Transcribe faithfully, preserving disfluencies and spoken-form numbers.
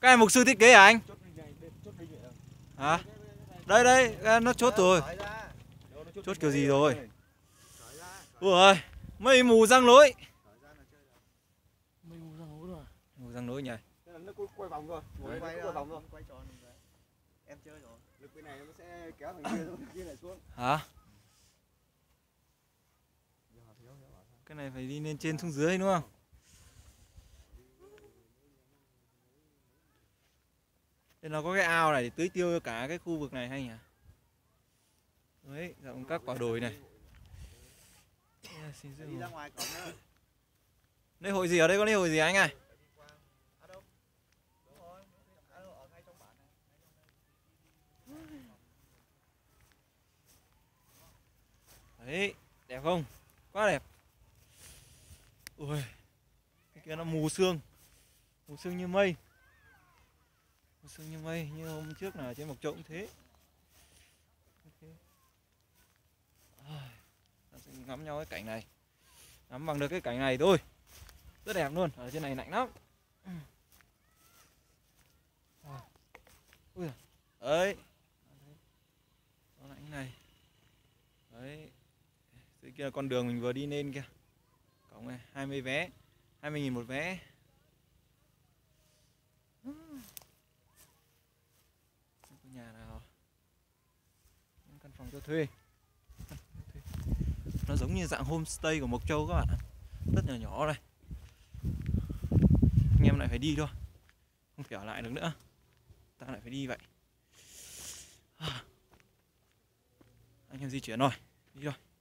Cái này mục sư thiết kế à anh? Hả? Đây đây, nó chốt rồi. Chốt kiểu gì rồi? Ui ơi, mây mù răng lối. Mây mù răng lối rồi. Mù răng lối nhỉ? Nó quay vòng rồi, quay quay vòng rồi. Quay tròn rồi. Em chơi rồi. Lực bên này nó sẽ kéo thằng kia thằng kia này xuống. Hả? Cái này phải đi lên trên xuống dưới đúng không? Đây nó có cái ao này để tưới tiêu cho cả cái khu vực này hay nhỉ? Đấy, rộng các quả đồi này. Đi ra ngoài cổng nữa. Lễ hội gì ở đây, có lễ hội gì anh ơi? Đấy, đẹp không? Quá đẹp. Ui, cái kia nó mù sương. Mù sương như mây. Mù sương như mây, như hôm trước là trên Mộc Châu cũng thế. Ta sẽ ngắm nhau cái cảnh này. Ngắm bằng được cái cảnh này thôi. Rất đẹp luôn, ở trên này lạnh lắm. Ui, đấy. Nó lạnh này. Đấy. Dưới kia là con đường mình vừa đi lên kia. Cổng này, hai mươi vé. hai mươi nghìn một vé. Không có nhà nào. Những căn phòng cho thuê. Nó giống như dạng homestay của Mộc Châu các bạn ạ. Rất nhỏ nhỏ này. Anh em lại phải đi thôi. Không thể ở lại được nữa. Ta lại phải đi vậy. Anh em di chuyển rồi. Đi thôi.